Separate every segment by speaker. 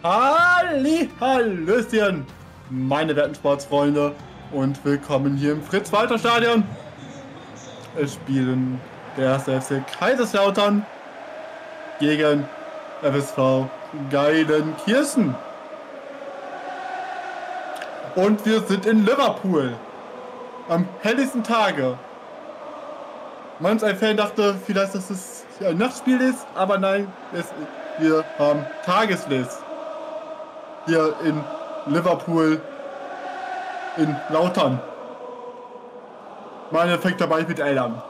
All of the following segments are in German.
Speaker 1: Hallöchen, meine werten Sportsfreunde, und willkommen hier im Fritz-Walter-Stadion. Es spielen der erste FC Kaiserslautern gegen FSV Gelsenkirchen. Und wir sind in Liverpool am helllichsten Tage. Manch ein Fan dachte vielleicht, dass es ein Nachtspiel ist, aber nein, wir haben Tageslicht. Hier in Liverpool, in Lautern. Meine fängt dabei mit L an.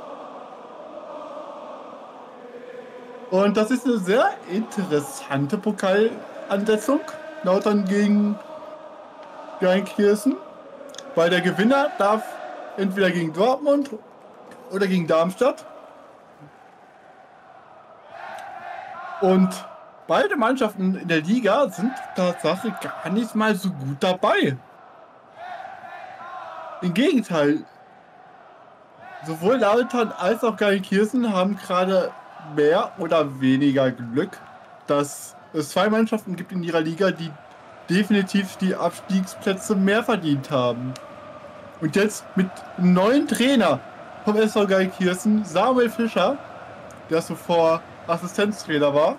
Speaker 1: Und das ist eine sehr interessante Pokalansetzung. Lautern gegen Gelsenkirchen. Weil der Gewinner darf entweder gegen Dortmund oder gegen Darmstadt. Und beide Mannschaften in der Liga sind tatsächlich gar nicht mal so gut dabei. Im Gegenteil, sowohl Lautern als auch Gelsenkirchen haben gerade mehr oder weniger Glück, dass es zwei Mannschaften gibt in ihrer Liga, die definitiv die Abstiegsplätze mehr verdient haben. Und jetzt mit einem neuen Trainer vom SV Gelsenkirchen, Samuel Fischer, der zuvor Assistenztrainer war.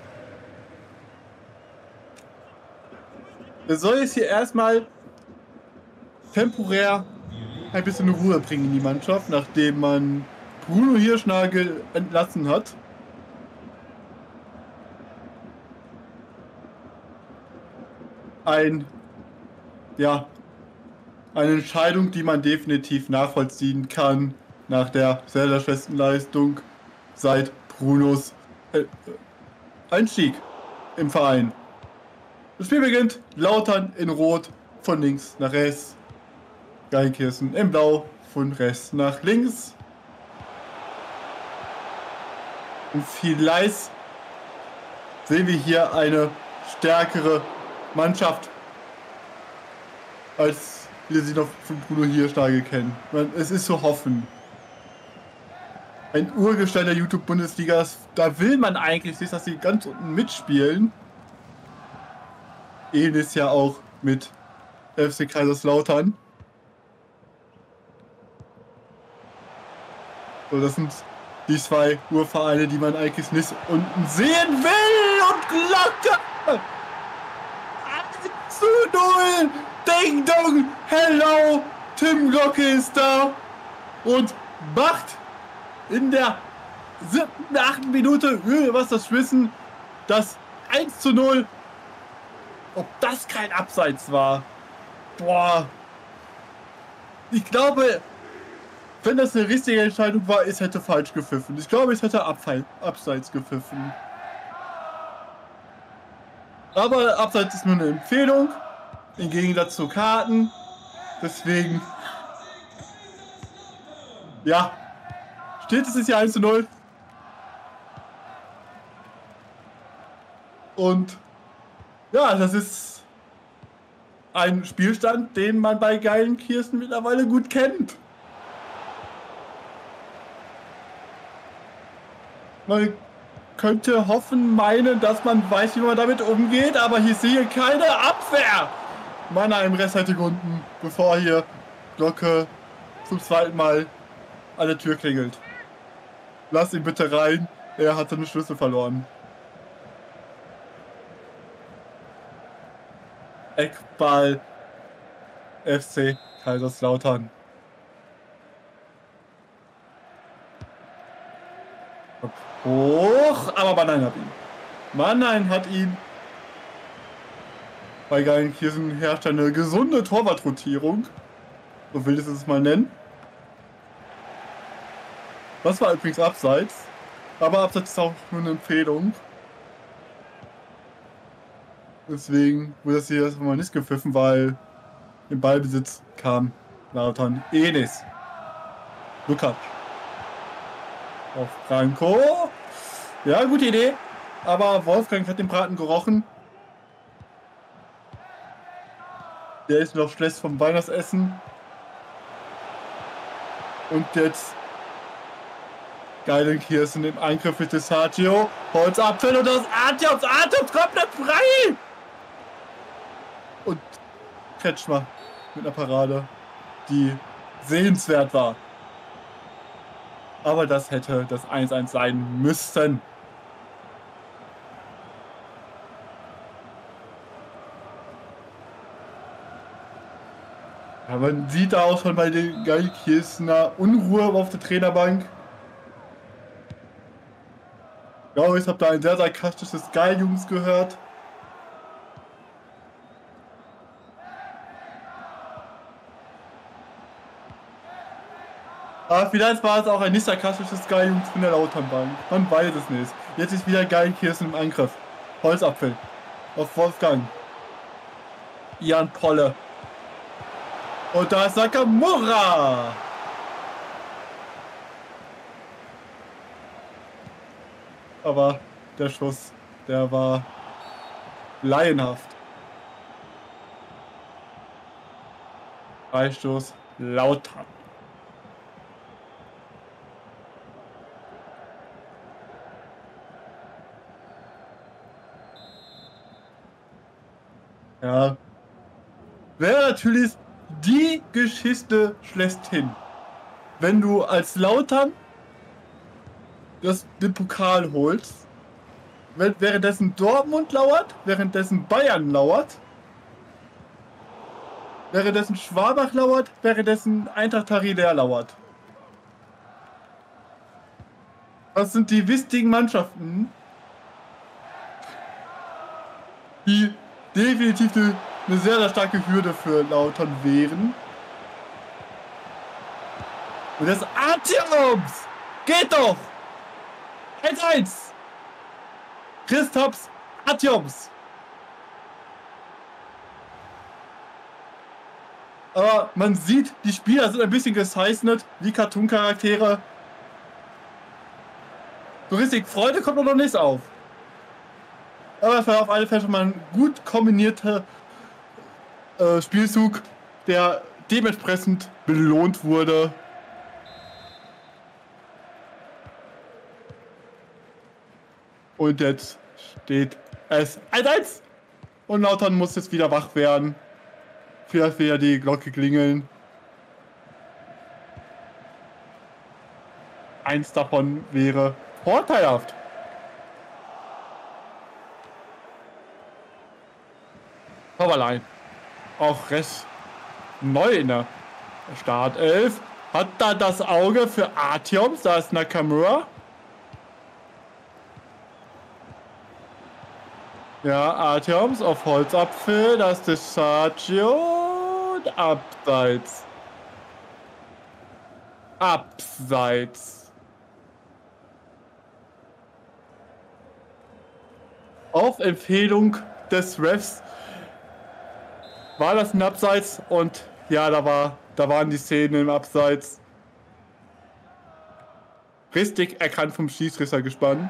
Speaker 1: Er soll jetzt hier erstmal temporär ein bisschen Ruhe bringen in die Mannschaft, nachdem man Bruno Hirschnagel entlassen hat. Eine Entscheidung, die man definitiv nachvollziehen kann, nach der sehr, sehr schlechten Leistung seit Brunos Einstieg im Verein. Das Spiel beginnt, Lautern in Rot von links nach rechts, Gelsenkirchen in Blau von rechts nach links. Und vielleicht sehen wir hier eine stärkere Mannschaft, als wir sie noch von Bruno Hirschnagel kennen. Es ist zu hoffen. Ein Urgestein der YouTube-Bundesliga, da will man eigentlich nicht, dass sie ganz unten mitspielen. Ähnlich ja auch mit FC Kaiserslautern. So, das sind die zwei Urvereine, die man eigentlich nicht unten sehen will. Und Glocke! 1:0! Ding dong! Hello! Tim Glocke ist da und macht in der 7., 8. Minute was das Wissen, das 1:0. Ob das kein Abseits war? Boah. Ich glaube, wenn das eine richtige Entscheidung war, es hätte falsch gepfiffen. Ich glaube, es hätte Abseits gepfiffen. Aber Abseits ist nur eine Empfehlung. Im Gegensatz zu Karten. Deswegen. Ja. Steht es ja 1:0. Und ja, das ist ein Spielstand, den man bei Gelsenkirchen mittlerweile gut kennt. Man könnte meinen, dass man weiß, wie man damit umgeht, aber ich sehe keine Abwehr. Mannheim rechtzeitig unten, bevor hier Glocke zum zweiten Mal an der Tür klingelt. Lass ihn bitte rein, er hat seine Schlüssel verloren. Eckball FC Kaiserslautern. Hoch, aber Mannheim hat ihn. Mannheim hat ihn. Bei Gelsenkirchen herrscht eine gesunde Torwartrotierung. So will ich es mal nennen. Das war übrigens Abseits. Aber Abseits ist auch nur eine Empfehlung. Deswegen wurde das hier erstmal nicht gepfiffen, weil im Ballbesitz kam Lautern nicht. Lukacs. Auf Franco. Ja, gute Idee. Aber Wolfgang hat den Braten gerochen. Der ist noch schlecht vom Weihnachtsessen. Und jetzt Gelsenkirchen im Angriff mit Desartio. Holzapfel und das Artiops komplett frei. Kretschmer mit einer Parade, die sehenswert war. Aber das hätte das 1:1 sein müssen. Ja, man sieht da auch schon bei den Gelsenkirchener Unruhe auf der Trainerbank. Ja, ich habe da ein sehr sarkastisches Geil-Jungs gehört. Aber vielleicht war es auch ein nicht sarkastisches Geil-Jungs von der Lauternbank. Man weiß es nicht. Jetzt ist wieder Gelsenkirchen im Angriff. Holzapfel. Auf Wolfgang. Jan Polle. Und da ist Nakamura. Aber der Schuss, der war laienhaft. Freistoß Lautern. Ja. Wäre natürlich die Geschichte schlechthin, wenn du als Lautern den Pokal holst, währenddessen Dortmund lauert, währenddessen Bayern lauert, währenddessen Schwabach lauert, währenddessen Eintracht Harry-Leer lauert. Das sind die wichtigen Mannschaften, die definitiv eine sehr, sehr starke Hürde für Lautern wären. Und das Artyoms! Geht doch! 1:1! Christophs Artyoms! Aber man sieht, die Spieler sind ein bisschen gezeichnet, wie Cartoon-Charaktere. So richtig Freude kommt noch nicht auf. Aber es war auf alle Fälle schon mal ein gut kombinierter Spielzug, der dementsprechend belohnt wurde. Und jetzt steht es 1:1. Und Lautern muss jetzt wieder wach werden. Vielleicht wieder die Glocke klingeln. Eins davon wäre vorteilhaft. Hoverline. Auch recht neu in der Startelf. Hat da das Auge für Artyoms. Da ist Nakamura. Ja, Artyoms auf Holzapfel. Da ist der Sergio. Und abseits. Abseits. Auf Empfehlung des Refs war das ein Abseits und ja, da waren die Szenen im Abseits. Richtig erkannt vom Schiedsrichtergespann.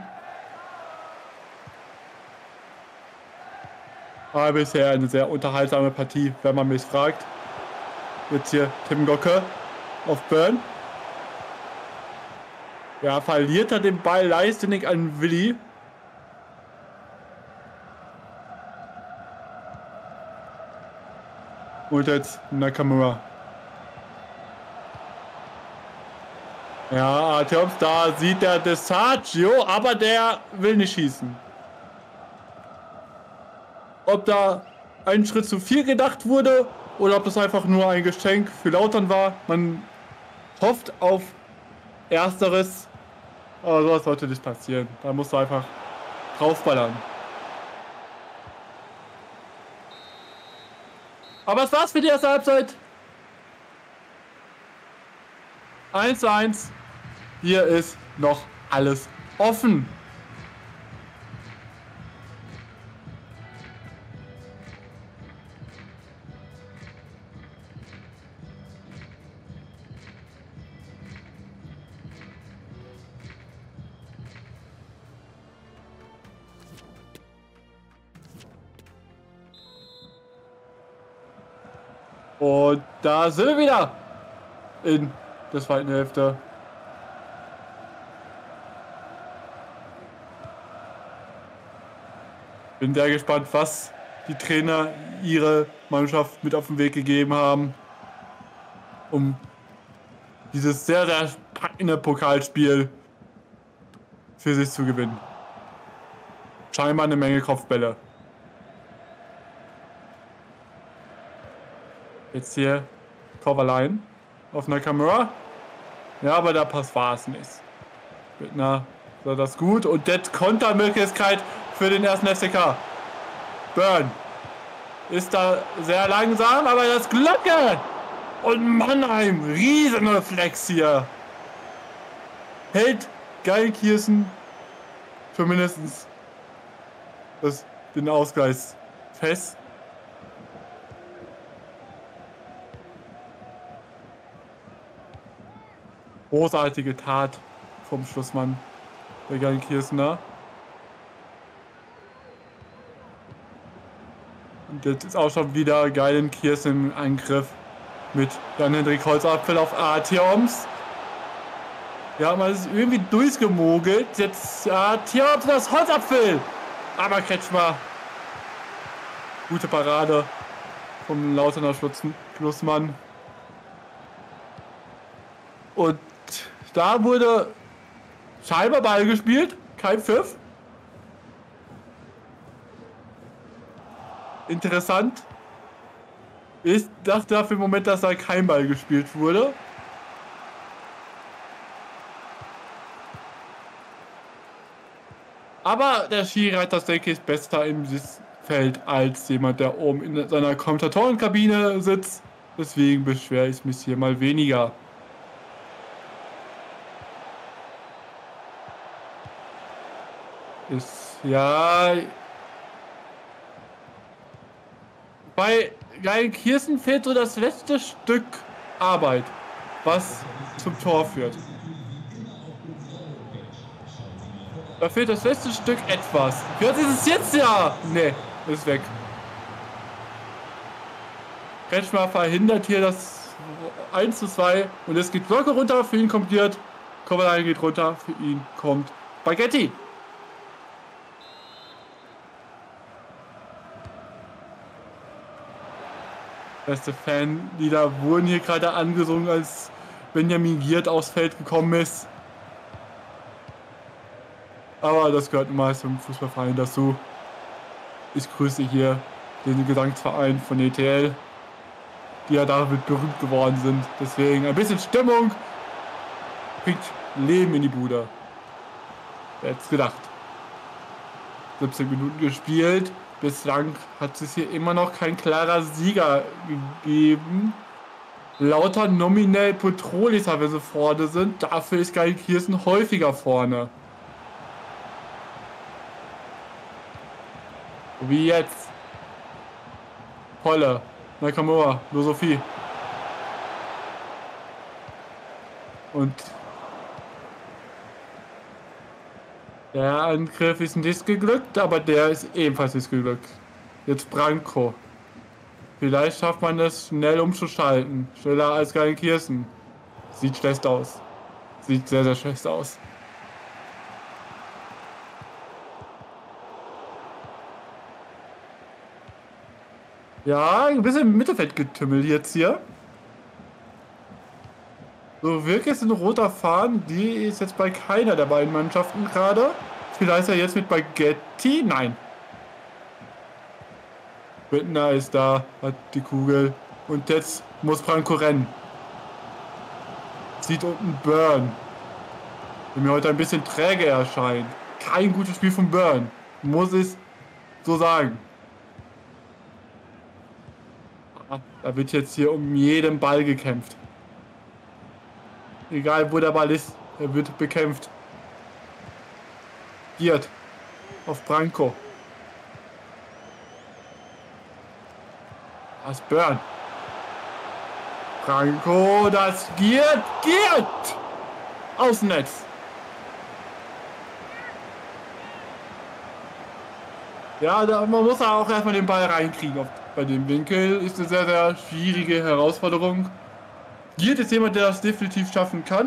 Speaker 1: Aber bisher eine sehr unterhaltsame Partie, wenn man mich fragt. Jetzt hier Tim Gocke auf Burn. Ja, verliert er den Ball leichtsinnig an Willi. Und jetzt Nakamura. Ja, Artyoms, da sieht der Desagio, aber der will nicht schießen. Ob da ein Schritt zu viel gedacht wurde oder ob das einfach nur ein Geschenk für Lautern war. Man hofft auf Ersteres. Aber sowas sollte nicht passieren. Da musst du einfach draufballern. Aber es war's für die erste Halbzeit. 1:1. Hier ist noch alles offen. Und da sind wir wieder in der zweiten Hälfte. Bin sehr gespannt, was die Trainer ihre Mannschaft mit auf den Weg gegeben haben, um dieses sehr, sehr packende Pokalspiel für sich zu gewinnen. Scheinbar eine Menge Kopfbälle. Jetzt hier Kovalainen auf einer Kamera. Ja, aber der Pass war es nicht. Bittner war das gut. Und jetzt Kontermöglichkeit für den ersten FCK. Burn ist da sehr langsam, aber das Glocke! Und Mannheim, Riesenreflex hier. Hält Gelsenkirchen für mindestens den Ausgleich fest. Großartige Tat vom Schlussmann der Gelsenkirchener. Und jetzt ist auch schon wieder Gelsenkirchen im Angriff mit Jan-Hendrik Holzapfel auf Artyoms. Ja, man ist irgendwie durchgemogelt. Jetzt Artyoms das Holzapfel. Aber Kretschmer. Gute Parade vom Lautener Schlussmann. Und da wurde scheinbar Ball gespielt. Kein Pfiff. Interessant. Ich dachte dafür im Moment, dass da kein Ball gespielt wurde. Aber der Schiri hat das, denke ich, besser im Sitzfeld als jemand, der oben in seiner Kommentatorenkabine sitzt. Deswegen beschwere ich mich hier mal weniger. Ja. Bei Gelsenkirchen fehlt so das letzte Stück Arbeit, was zum Tor führt. Da fehlt das letzte Stück etwas. Jetzt ist es jetzt ja. Ne, ist weg. Kretschmer verhindert hier das 1:2 und es geht locker runter. Für ihn kommt Giert. Kovalainen geht runter. Für ihn kommt Baghetti. Beste Fanlieder wurden hier gerade angesungen, als Benjamin Giert aufs Feld gekommen ist. Aber das gehört meist zum Fußballverein dazu. Ich grüße hier den Gesangsverein von ETL, die ja damit berühmt geworden sind. Deswegen ein bisschen Stimmung bringt Leben in die Bude. Wer hätte es gedacht? 17 Minuten gespielt. Bislang hat es hier immer noch kein klarer Sieger gegeben. Lauter nominell Petrolis, wenn sie vorne sind. Dafür ist Gelsenkirchen häufiger vorne. Wie jetzt. Holle. Nakamura. Nur Sophie. Und der Angriff ist nicht geglückt, aber der ist ebenfalls nicht geglückt. Jetzt Branko. Vielleicht schafft man es schnell umzuschalten. Schneller als Gelsenkirchen. Sieht schlecht aus. Sieht sehr, sehr schlecht aus. Ja, ein bisschen im Mittelfeld getümmelt jetzt hier. So wirklich ein roter Faden, die ist jetzt bei keiner der beiden Mannschaften gerade. Vielleicht er jetzt mit Baghetti? Nein. Bittner ist da, hat die Kugel. Und jetzt muss Branko rennen. Sieht unten Burn. Der mir heute ein bisschen träge erscheint. Kein gutes Spiel von Burn. Muss ich so sagen. Da wird jetzt hier um jeden Ball gekämpft. Egal wo der Ball ist, er wird bekämpft. Giert auf Branko. Das Burn. Branko, das Giert. Giert! Außennetz. Ja, man muss auch erstmal den Ball reinkriegen. Bei dem Winkel ist eine sehr, sehr schwierige Herausforderung. Giert ist jemand, der das definitiv schaffen kann.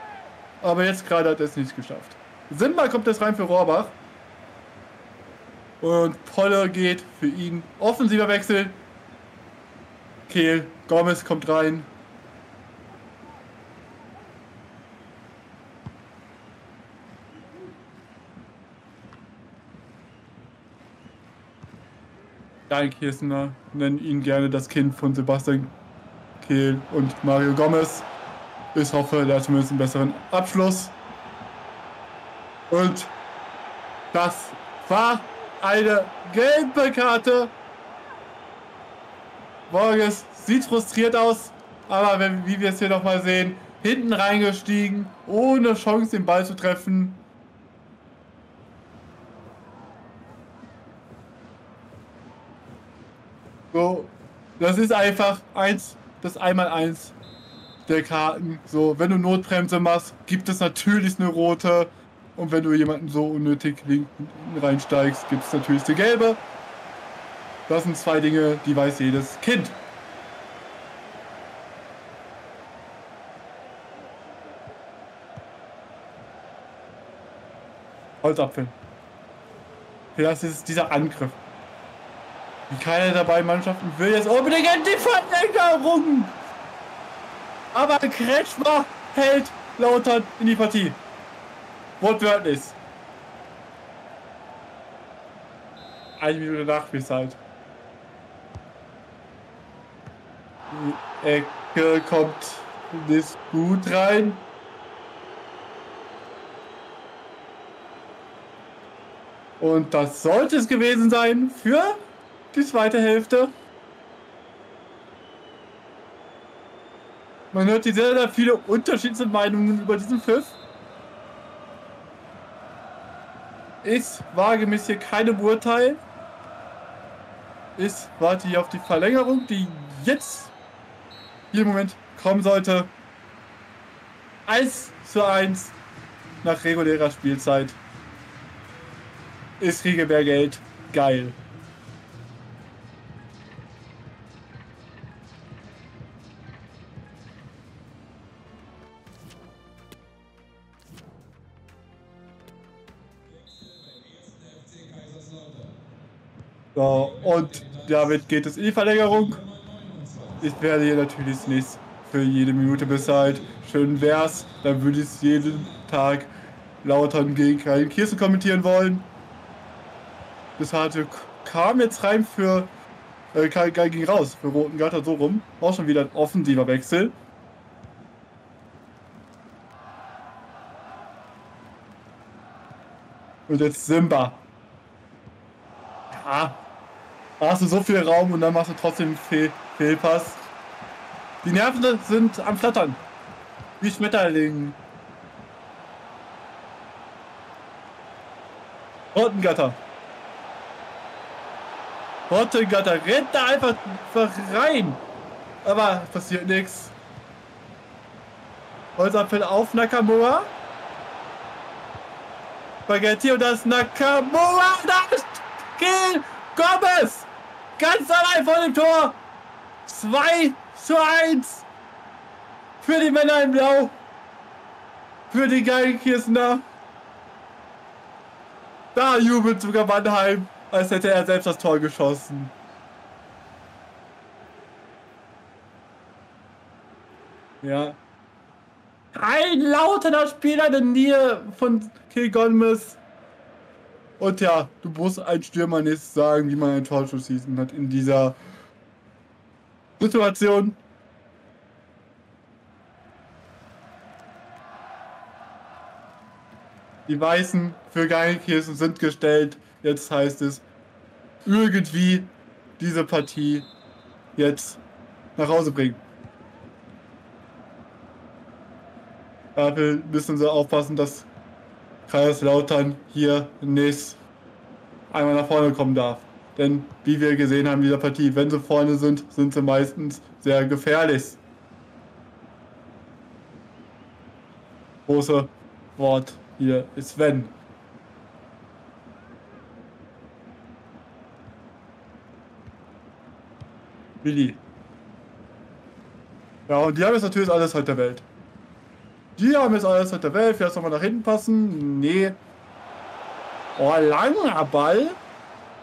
Speaker 1: Aber jetzt gerade hat er es nicht geschafft. Simba kommt jetzt rein für Rohrbach. Und Polle geht für ihn. Offensiver Wechsel. Kehl, Gomez kommt rein. Dein Kiesner, nennen ihn gerne das Kind von Sebastian Kehl und Mario Gomez. Ich hoffe, er hat zumindest einen besseren Abschluss. Und das war eine gelbe Karte. Borges sieht frustriert aus, aber wie wir es hier nochmal sehen, hinten reingestiegen, ohne Chance den Ball zu treffen. So, das ist einfach das 1x1 der Karten. So, wenn du Notbremse machst, gibt es natürlich eine rote. Und wenn du jemanden so unnötig hinten reinsteigst, gibt es natürlich die gelbe. Das sind zwei Dinge, die weiß jedes Kind. Holzapfel. Das ist dieser Angriff. Wie keiner der beiden Mannschaften will jetzt unbedingt die Verlängerung. Aber Kretschmer hält Lautern in die Partie. Wortwörtlich. Eine Minute Nachspielzeit. Die Ecke kommt nicht gut rein. Und das sollte es gewesen sein für die zweite Hälfte. Man hört hier sehr, sehr viele unterschiedliche Meinungen über diesen Pfiff. Ich wage mich hier keinem Urteil. Ich warte hier auf die Verlängerung, die jetzt hier im Moment kommen sollte. 1:1 nach regulärer Spielzeit. Ich kriege mehr Geld. Geil. So, und damit geht es in die Verlängerung. Ich werde hier natürlich nicht für jede Minute bezahlt. Schön wär's, dann würde ich jeden Tag Lautern gegen Rhein-Kirchen kommentieren wollen. Das harte kam jetzt rein für ging raus für Roten Gatter so rum. Auch schon wieder ein offensiver Wechsel. Und jetzt Simba. Ja. Da hast du so viel Raum und dann machst du trotzdem einen Fehlpass. Die Nerven sind am Flattern. Wie Schmetterling. Rottengatter. Rottengatter rennt da einfach rein. Aber passiert nichts. Holzapfel auf Nakamura. Spaghetti und das Nakamura. Da ist Kill Gomez. Ganz allein vor dem Tor. 2:1 für die Männer in Blau. Für die Geigenkirchener. Da jubelt sogar Mannheim, als hätte er selbst das Tor geschossen. Ja. Ein lauter Spieler in der Nähe von Kill Gomez. Und ja, du musst ein Stürmer nicht sagen, wie man ein Torschuss schießen hat in dieser Situation. Die Weißen für Geigenkirchen sind gestellt. Jetzt heißt es, irgendwie diese Partie jetzt nach Hause bringen. Dafür müssen sie aufpassen, dass Kaiserslautern hier nicht einmal nach vorne kommen darf. Denn wie wir gesehen haben in dieser Partie, wenn sie vorne sind, sind sie meistens sehr gefährlich. Große Wort hier ist wenn. Willi. Ja, und die haben jetzt natürlich alles halt der Welt. Die haben jetzt alles halt der Welt. Vielleicht nochmal nach hinten passen. Nee. Oh, langer Ball.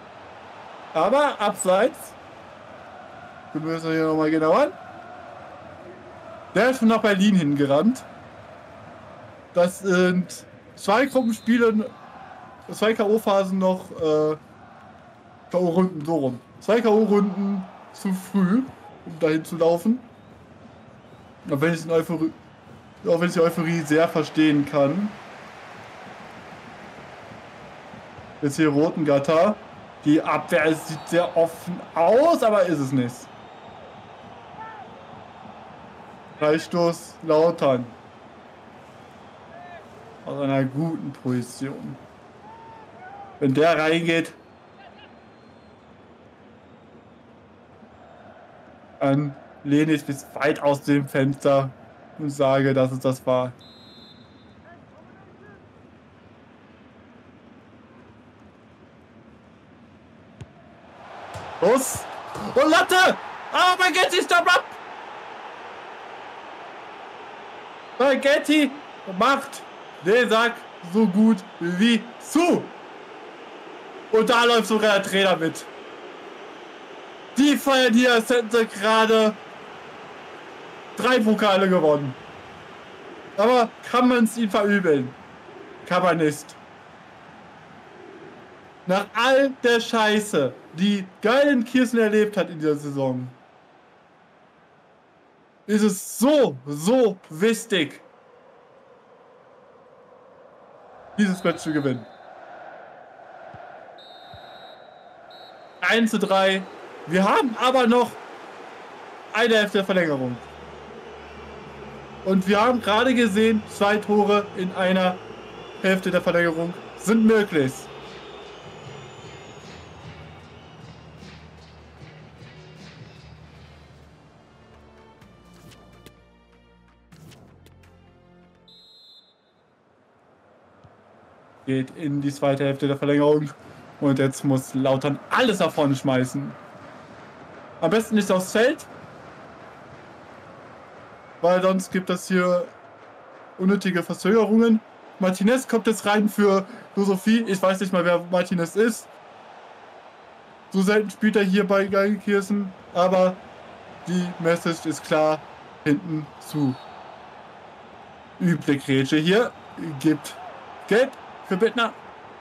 Speaker 1: Aber abseits. Wir müssen hier nochmal genau an. Der ist schon nach Berlin hingerannt. Das sind 2 Gruppenspiele, 2 K.O.-Phasen noch, K.O.-Runden, so rum. 2 K.O.-Runden zu früh, um dahin zu laufen. Auch wenn ich die Euphorie sehr verstehen kann. Jetzt hier Rotengatter. Die Abwehr sieht sehr offen aus, aber ist es nicht. Freistoß Lautern. Aus einer guten Position. Wenn der reingeht, dann lehne ich bis weit aus dem Fenster und sage, dass es das war. Los! Und Latte! Ah, Spaghetti, stopp ab! Spaghetti macht den Sack so gut wie zu. Und da läuft sogar der Trainer mit. Die feiern hier, als hätten sie gerade 3 Pokale gewonnen. Aber kann man es ihnen verübeln? Kann man nicht. Nach all der Scheiße, die Geilenkirchen erlebt hat in dieser Saison, ist es so wichtig, dieses Match zu gewinnen. 1:3. Wir haben aber noch eine Hälfte der Verlängerung. Und wir haben gerade gesehen, 2 Tore in einer Hälfte der Verlängerung sind möglich. Geht in die zweite Hälfte der Verlängerung. Und jetzt muss Lautern alles nach vorne schmeißen. Am besten nicht aufs Feld. Weil sonst gibt es hier unnötige Verzögerungen. Martinez kommt jetzt rein für Sophie. Ich weiß nicht mal, wer Martinez ist. So selten spielt er hier bei Geilenkirchen. Aber die Message ist klar. Hinten zu. Üble Grätsche hier. Gibt Gelb für Bittner.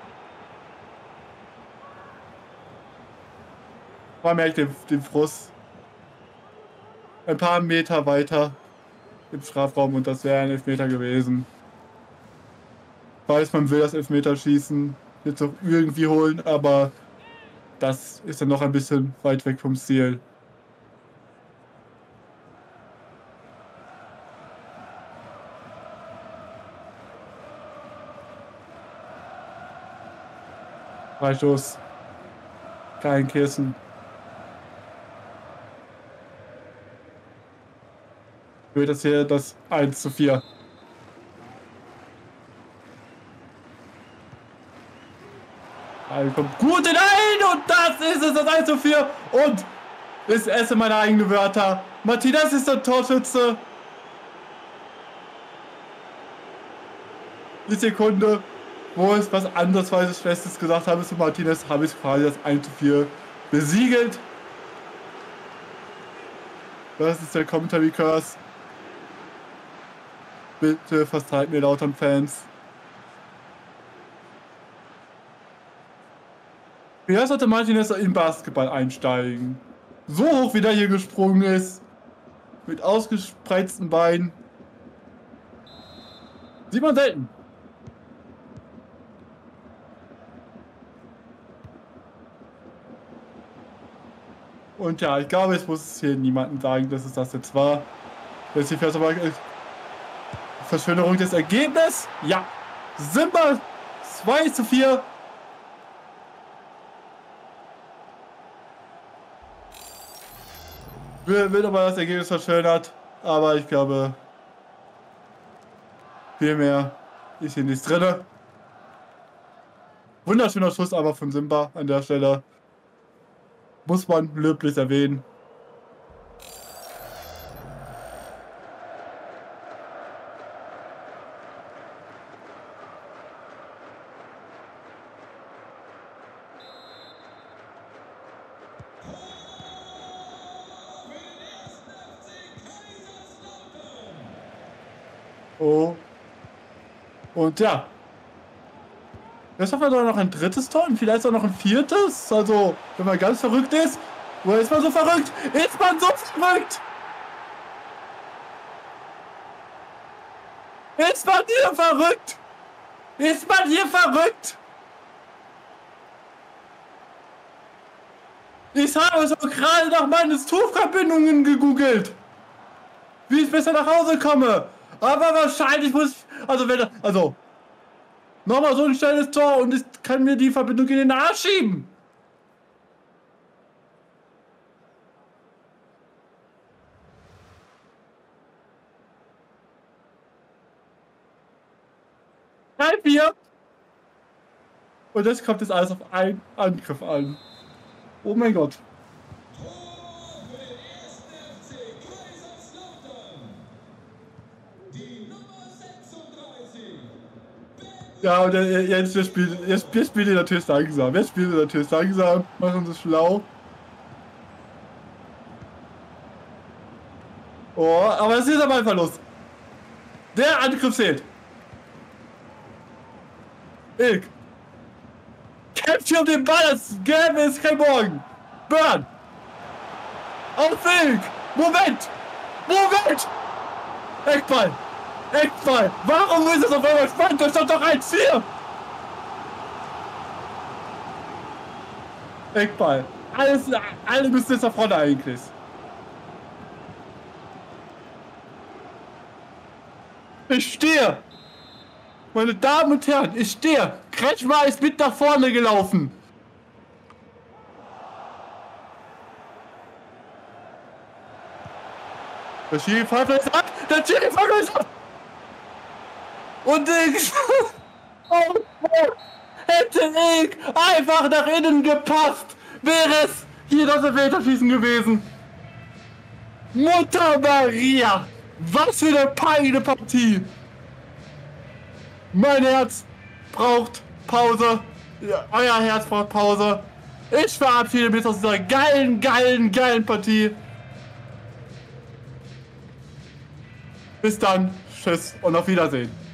Speaker 1: Man merkt den Frust. Ein paar Meter weiter im Strafraum und das wäre ein Elfmeter gewesen. Weiß, man will das Elfmeterschießen jetzt auch irgendwie holen, aber das ist dann noch ein bisschen weit weg vom Ziel. Freistoß. Geilenkirchen. Wird das hier das 1:4. Kommt gut hinein und das ist es, das 1:4. Und ich esse meine eigenen Wörter. Martinez ist der Torschütze. Die Sekunde, wo ich was andersweise Schlechtes gesagt habe zu Martinez, habe ich quasi das 1:4 besiegelt. Das ist der Commentary Curse. Bitte verzeiht mir, Lautern-Fans. Wer sollte Martinez in Basketball einsteigen? So hoch wie der hier gesprungen ist. Mit ausgespreizten Beinen. Sieht man selten. Und ja, ich glaube, ich muss hier niemandem sagen, dass es das jetzt war. Jetzt die Verschönerung des Ergebnisses. Ja. Simba 2:4. Wird aber das Ergebnis verschönert. Aber ich glaube, viel mehr ist hier nichts drin. Wunderschöner Schuss aber von Simba an der Stelle. Muss man löblich erwähnen. Oh. Und ja. Jetzt haben wir doch noch ein drittes Tor und vielleicht auch noch ein viertes. Also, wenn man ganz verrückt ist. Wo ist man so verrückt? Ist man so verrückt? Ist man hier verrückt? Ist man hier verrückt? Ich habe so gerade nach meinen Zugverbindungen gegoogelt. Wie ich besser nach Hause komme. Aber wahrscheinlich muss ich... Also wenn... Also... Nochmal so ein schnelles Tor und ich kann mir die Verbindung in den Arsch schieben. Halb hier. Und das kommt jetzt alles auf einen Angriff an. Oh mein Gott. Ja, und jetzt spielt ihr natürlich langsam. Jetzt spielt ihr natürlich langsam. Machen sie schlau. Oh, aber es ist aber ein Verlust. Der Angriff zählt. Ilk. Kämpft hier um den Ball. Das Gelbe ist kein Morgen. Burn. Auf Ilk. Moment. Moment. Eckball. Eckball! Warum ist es auf einmal spannend? Da stand doch 1-4! Eckball. Alle müssen jetzt nach vorne eigentlich. Ich stehe! Meine Damen und Herren, ich stehe! Kretschmer ist mit nach vorne gelaufen! Der Schiri-Pfeifer ist ab! Der Schiri-Pfeifer ist ab! Und ich... Oh, hätte ich einfach nach innen gepasst, wäre es hier das Elfmeterschießen gewesen. Mutter Maria, was für eine peinliche Partie. Mein Herz braucht Pause. Ja, euer Herz braucht Pause. Ich verabschiede mich aus dieser geilen Partie. Bis dann, tschüss und auf Wiedersehen.